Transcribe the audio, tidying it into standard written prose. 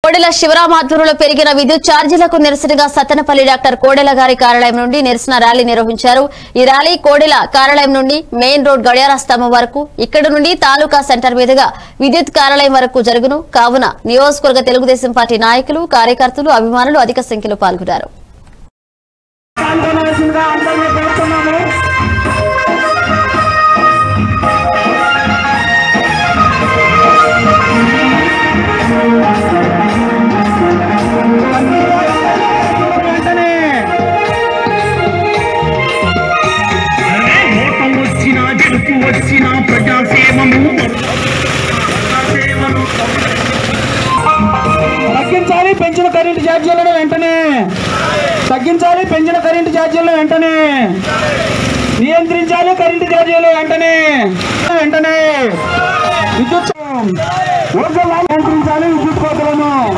కోడెల శివరామ ఆధ్వర్యంలో పెరిగిన విద్యుత్ ఛార్జీలకు నిరసనగా సత్తెనపల్లి డాక్టర్ కోడెల గారి కార్యాలయం నుండి నిరసన ర్యాలీ నిర్వహించారు। ఈ ర్యాలీ కోడెల కార్యాలయం నుండి మెయిన్ రోడ్ గడియార స్తంభం వరకు, ఇక్కడ నుండి తాలూకా సెంటర్ మీదుగా విద్యుత్ కార్యాలయం వరకు జరుగును। కావున నియోజకవర్గ తెలుగుదేశం పార్టీ నాయకులు, కార్యకర్తలు, అభిమానులు అధిక సంఖ్యలో పాల్గొన్నారు। తగ్గించాలి పెంచిన కరెంటు ఛార్జీలను వెంటనే తగ్గించాలి, పెంచిన కరెంటు ఛార్జీలను వెంటనే నియంత్రించాలి, కరెంటు ఛార్జీలు వెంటనే విద్యుత్ నియంత్రించాలి, విద్యుత్ కోతలను